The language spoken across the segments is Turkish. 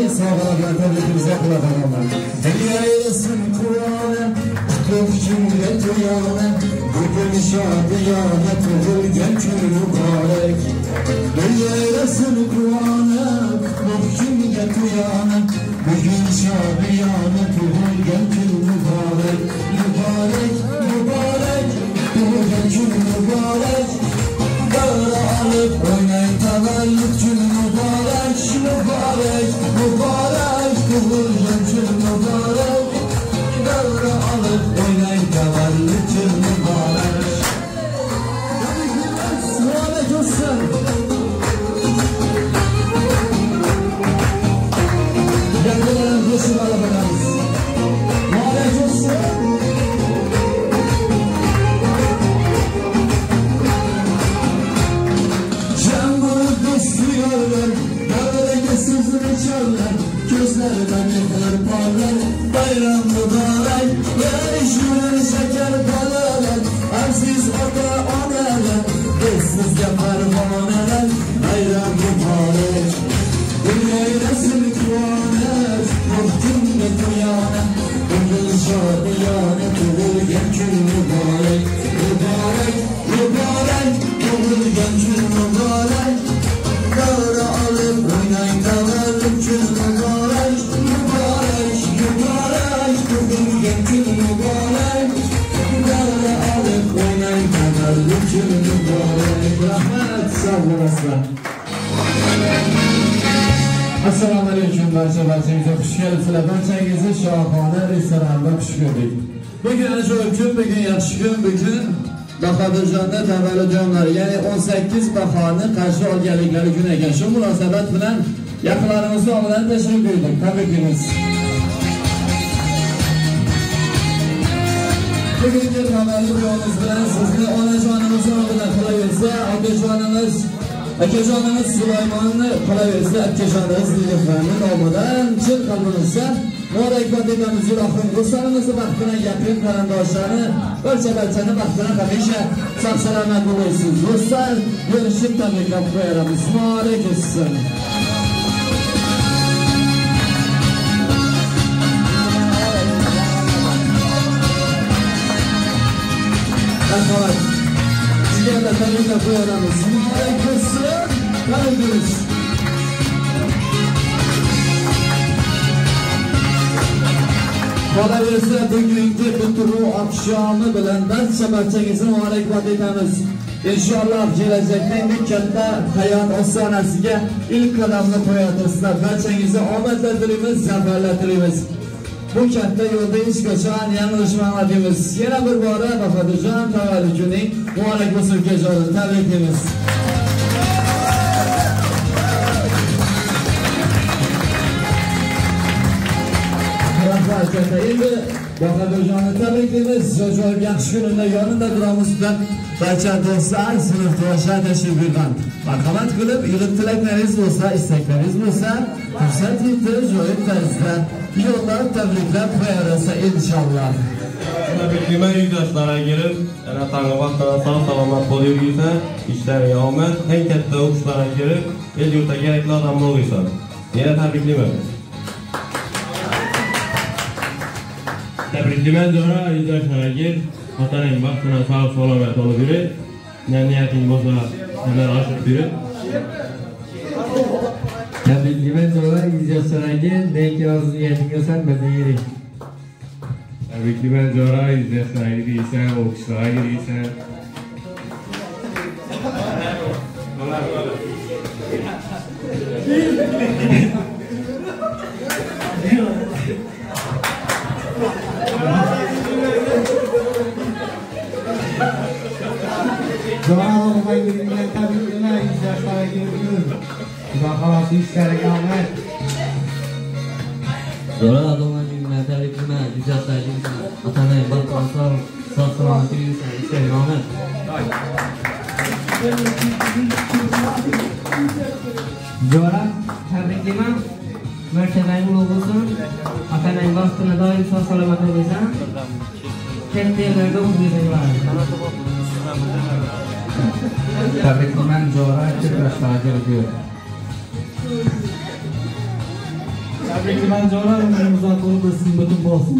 sağlarla tabiatımıza kulak alalım. Dünyayasın Kur'an'a, tutup cümlet uyan'a, bugün şadiyana tutulgen gün mübarek. Dünyayasın Kur'an'a, tutup cümlet uyan'a, bugün şadiyana tutulgen gün mübarek. Mübarek, mübarek, tutulgen gün mübarek. Dağra alıp oynayın tavallık gün mübarek. Mübarek, mübarek, tutulgen gün mübarek. Dağra alıp oynayın tavallık gün mübarek. Mübarek olsun. Kendilerine koşun alabalarız. Mübarek olsun. Dağdaki sızını çalar, gözlerden yıkılır parlar. Bayram mübarek, yarışır şeker balalar. Aziz ata onalar, eşsiz yapar manalar. Bayram mübarek, dünyayasın kuanet, muhtemelen uyanet. Bugün şadiyane, tutulgen gün mübarek. Mübarek, mübarek, tutulgen gün mübarek. Dağra alıp oynayın tavallık gün mübarek. Mübarek, mübarek, tutulgen gün mübarek. Dağra alıp oynayın tavallık gün mübarek. Rahmet, sağ olasın. Assalomu alaykum barchamizga xush kelibsizlar. Barchangizni Shohona restoranida xush ko'rdik. Bugun ajoyib kun, bugun yaxshi kun, bugun Bahodirjonda tavalludjonlari, ya'ni 18 bahoni qarshi olganliklari kun ekan. Shu munosabat bilan yaqinlarimizni oldidan tashrif buyurdik. Tabriklaymiz. Bugungi tavalludjonimiz bilan sizni onajonimiz oldidan qilaversa, akajonimiz Sulaymonni qilaversa, akajonimiz Nilufani nomidan chin qalbimizdan muborakbod etamiz. Ilohim do'stlarimizni baxt bilan yaqin qarindoshlarini, barchani baxt bilan hamisha sog' salomat bo'lasiz. Do'stlar, görüşib tabriklab qo'yamiz. Muborak bo'lsin. Rahmat. Sizga da tabriklab qo'yamiz. Muborak bo'lsin. Tabriklaymiz. Qolaversa bugungi bitiruv oqshomi bilan barchangizni muborakbod etamiz. Inshaalloh kelajakda eng katta hayot ostonasiga ilk qadamni qo'yasizlar. Barchangizga omadlar tilaymiz, zafarlar tilaymiz. Bu katta yo'lda hech qachon yanglishmayman deymiz. Yana bir bora Bahodirjon tavalludining muborak bo'lsin kechasi. Tabriklaymiz. Endi Bahodirjonni tabriklaymiz. Ajoyib yaxshi kunida yonida turamiz bilan barcha do'stlar, sinfdoshlar tashrif buyurgan. Marhamat qilib, yig'ib tilaklaringiz bo'lsa, istaklaringiz bo'lsa, fursat yetib joyib tarzda yo'llab tabriklab qo'yarsa inshaalloh. Tabriklayman yurtdoshlariga kelib, yana tanga vaqtida sog' salomat bo'lib yursa, ishlariga omad, eng katta o'qishlarga kelib, el yurtga kerakli odam bo'lsin. Yana tabriklayman. Tabriklayman Zora yurtdoshlariga, otaning baxtini sog' salomat olib yurib, niyating bo'lsa, yana oshib yurib. Tabriklayman Zora yurtdoshlariga, neki orzu niyating bo'lsa, birga yiring. Tabriklayman Zora yurtdoshlariga deysan, o'qishlarga deysan. Doa bilan tabriklayman yurtdoshlariga bugun. Xudo ishlariga omad. Zora bilan tabriklayman yurtdoshlariga. Otaning baxtini sog' salomat yursin, ishlariga omad. Zora tabriklayman. Martabang ulug' bo'lsin. Otaning baxtini doim sog' salomat bo'lsin. Katta yerlarda o'zingizlar. Tabriklayman Zora yurtdoshlariga bugun. Tabriklayman Jo'ra, umringiz uzoq bo'lsin, butun bo'lsin.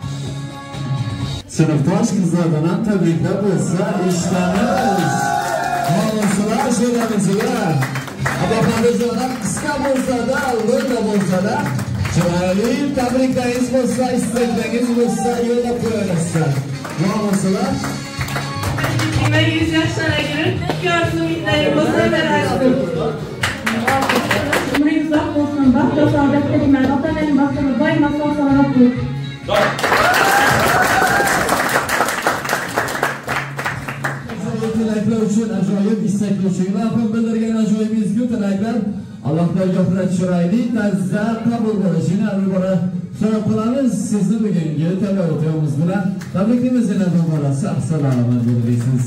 Sinfdosh qizlardan ham tabriklar bo'lsa, eshitamiz. Xo'rsizlar, shunamizlar. Abaxonlar qisqa bo'lsa-da, albatta bo'lsa-da, chiroyli tabriklaringiz bo'lsa, istaklaringiz bo'lsa, yo'llab qo'yasizlar. Xo'rsizlar. Nima 100 yoshlarga kirib, ko'rsingizlar bo'lsa berasiz. Umringiz uzoq bo'lsin, baxt va saodat tilayman. Ota-onaning baxtini doimo sog'-salomat bo'ling. Tilaklar uchun ajoyib istaklovchilar ham bildirgan ajoyib ezgu tilaklar Alloh taologa chiroyli tarzda qabul bo'lishini albatta so'rab qolamiz. Sizni bugungi tabriklarimiz bilan tabriklaymiz. Yana bir bora sog'-salomat bo'lingsiz.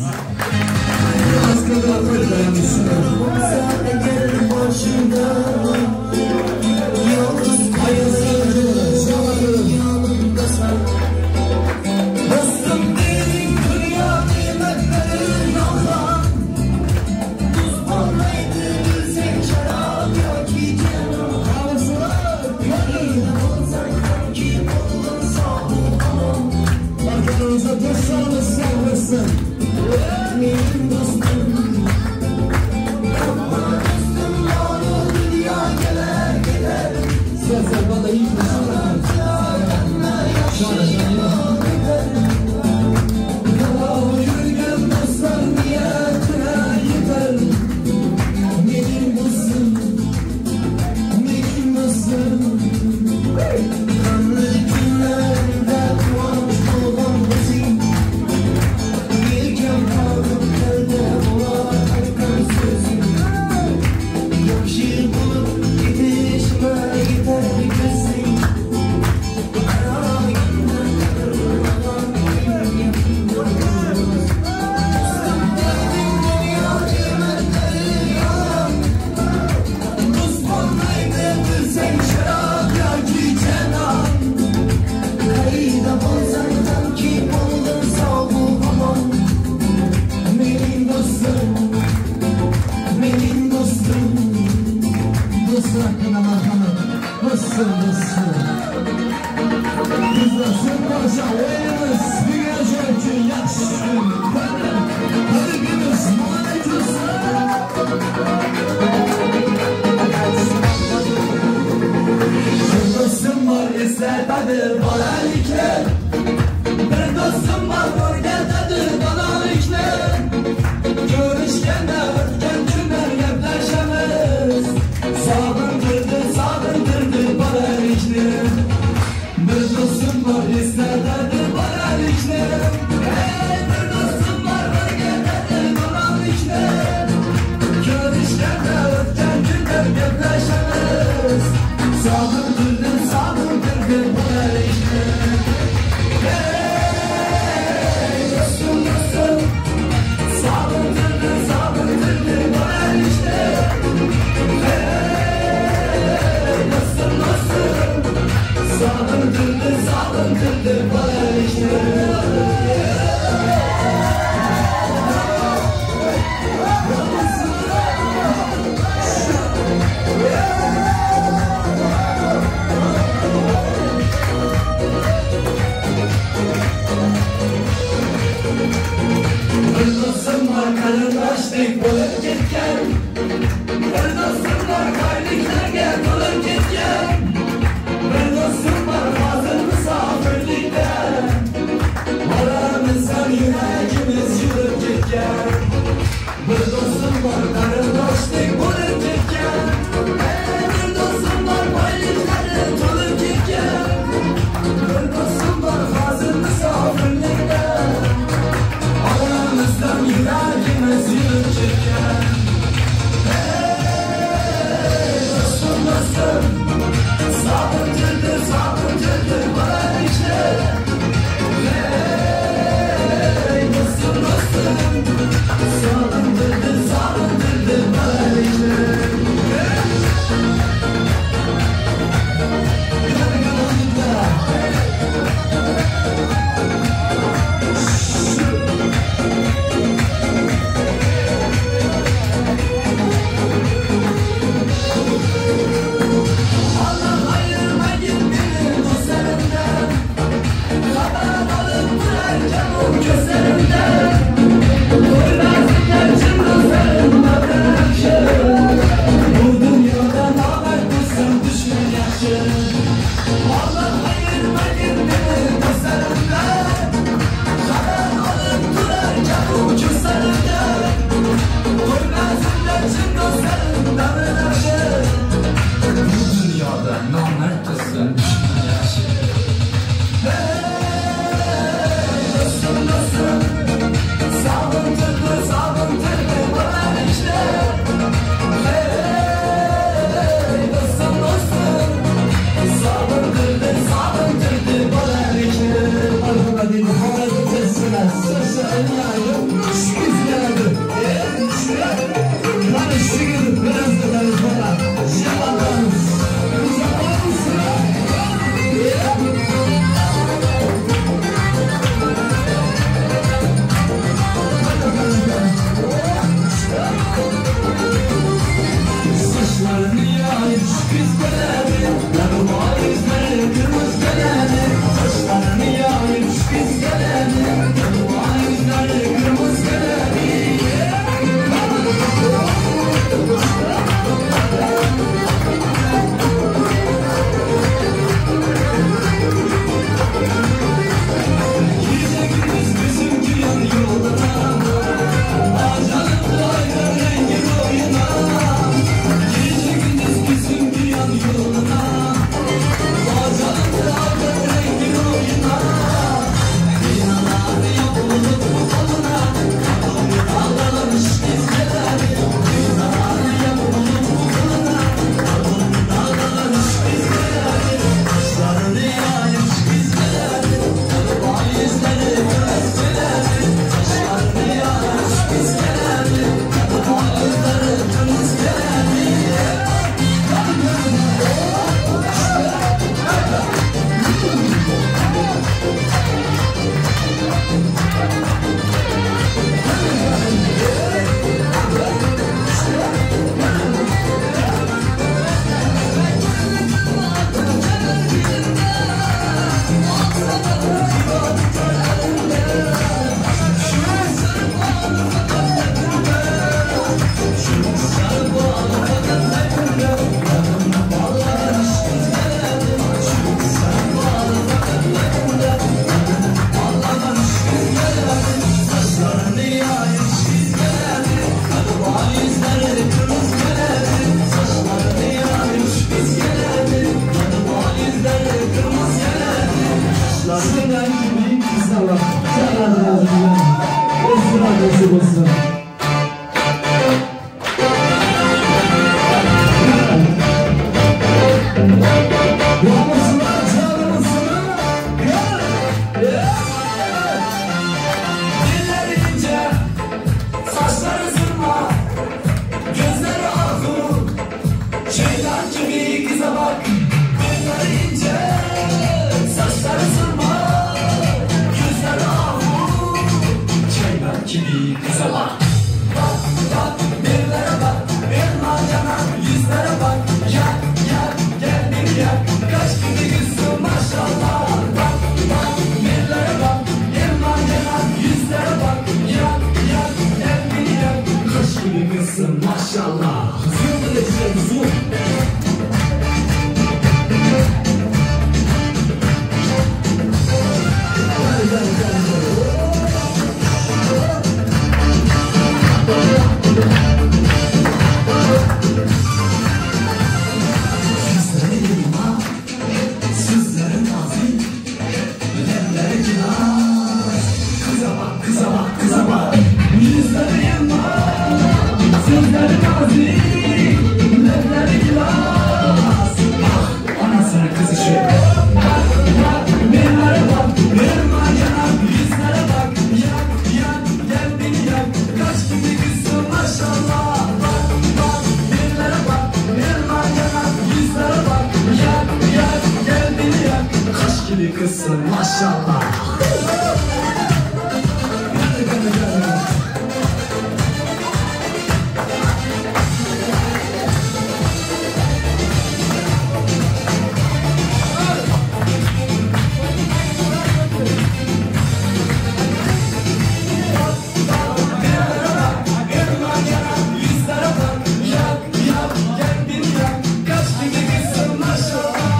Kaç gibi kızsın maşallah.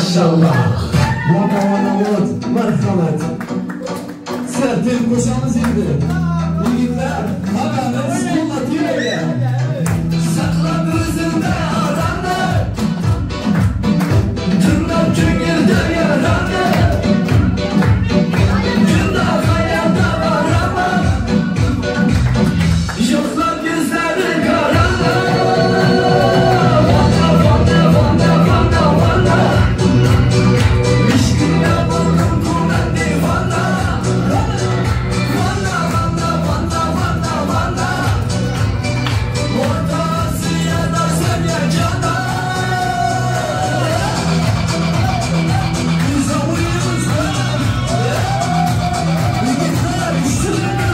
maşallah. Vatavanavat, marhamat. Sertel koşamız indi. Yigitler, haberiniz anlatıyor. Sakla gözünde adamı, tırnak cüngülde yaranı. Gündah hayatta var ama, yoklar gözleri karanlık. Vanda, vanda, vanda, vanda, vanda. İşkinde buldum kuvvetli vanda. Vanda, vanda, vanda, vanda, vanda. Orta Asya'da sen yaşadın. Biz avuyuz lan. Yigitler üstüne.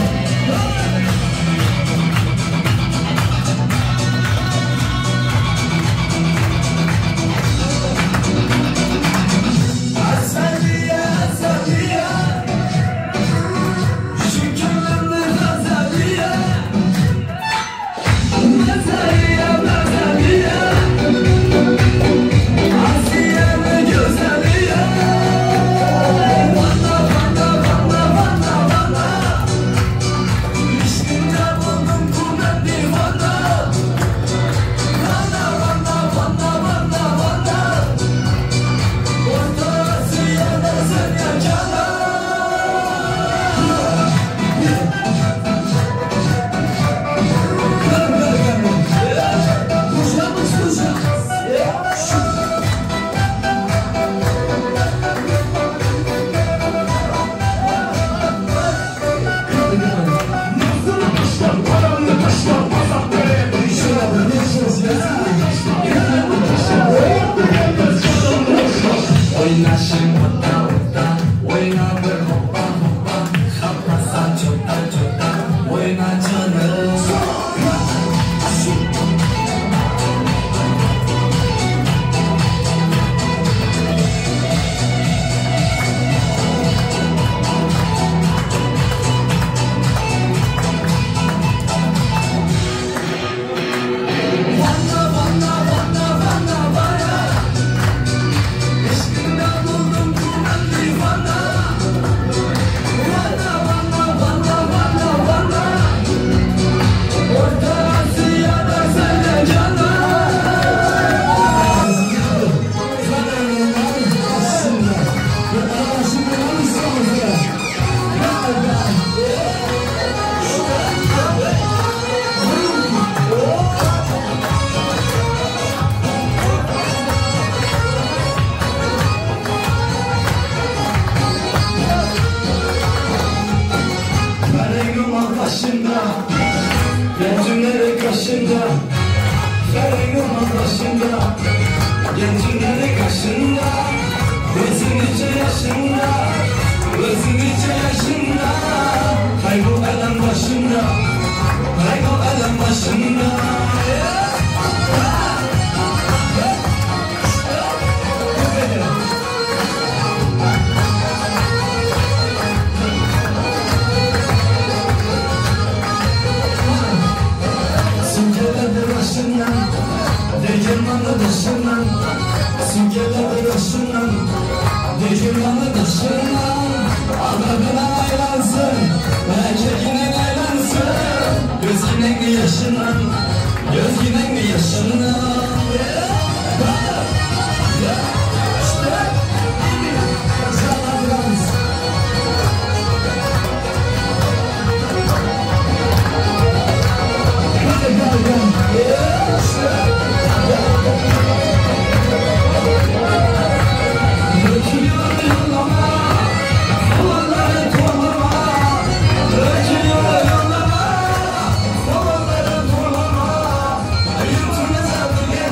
Asaliye, asaliye. Şükürlendir azaliye. Mazaliye, mazaliye. Asiye'nin güzeliye. Vanda, vanda, vanda, vanda, vanda. İşkinde buldum kuvvetli vanda. Vanda, vanda, vanda, vanda, vanda. Orta Asya'da sen yaşadın. Kuşamız kuşamız. Oynasın otta otta, oyna bir hoppa hoppa, haplasa çota çota, oyna canım. Vanda, vanda, vanda, vanda, vanda. İşkinde buldum kuvvetli vanda. Vanda, vanda, vanda, vanda, vanda. Orta Asya'da sen yaşadın. Ferengim al başında, gencimleri kaşında. Ferengim al başında, gencimleri kaşında. Gözün içi yaşında, gözün içi yaşında. Hay bu elem başında, hay bu elem başında. Süngerler başından, değirmanlı dışından. Süngerler başından, değirmanlı dışından. Adabına aylansın, erkekine aylansın. Gözginen yaşından, gözginen yaşından. Yeah.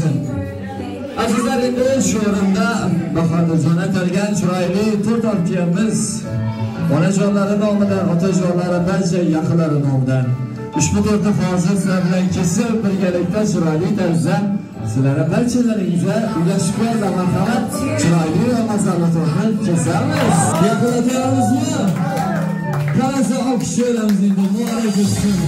bo'lsin. Azizlar, endi shu o'rinda Bahodirjon atalgan chiroyli to'rt akamiz onajonlari nomidan, otajonlari, barcha yaqinlari nomidan ushbu to'rtta hozir sizlar bilan kesib birgalikda chiroyli tarzda sizlar barchalaringizga ulashgan va marhamat chiroyli va mazali to'rtni kesamiz. Yakunlatyapmizmi? Qarasa olqish olamiz endi. Muborak bo'lsin.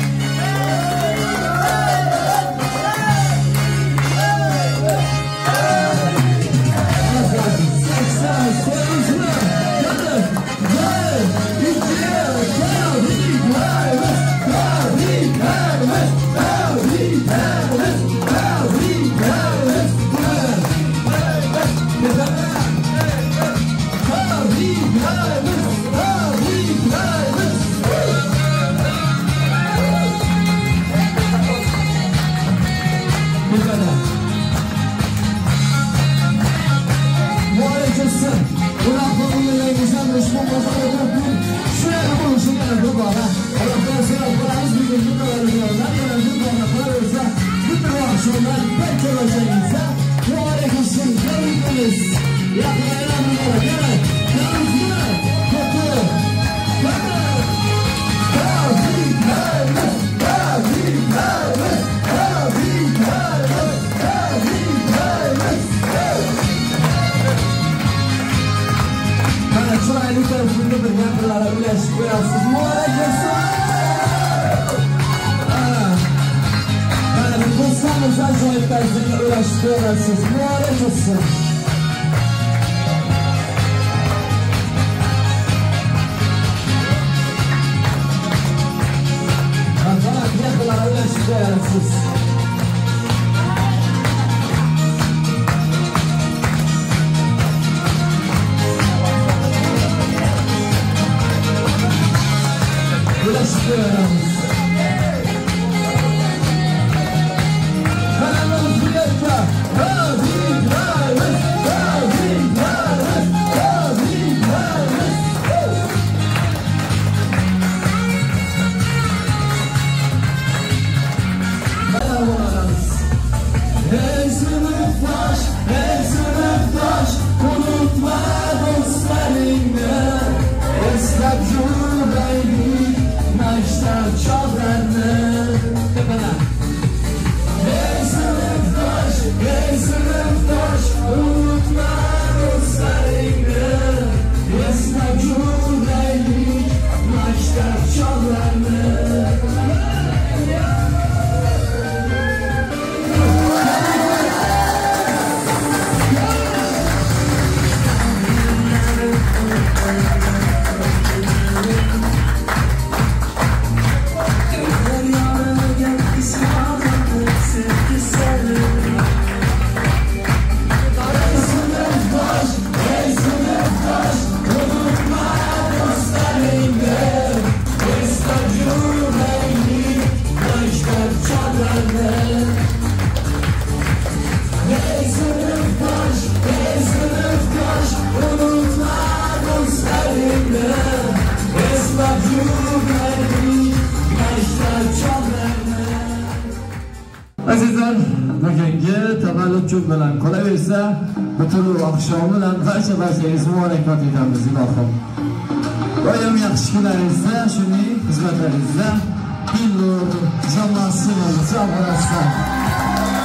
Azizlar, bugungi tavallud kun bilan qolaversa, butun oqshom bilan barcha-barchangizga muborakbod etamiz ilohim. Doim yaxshi kunlaringizda, shuning xizmatlaringizda Billur jamoasi bilan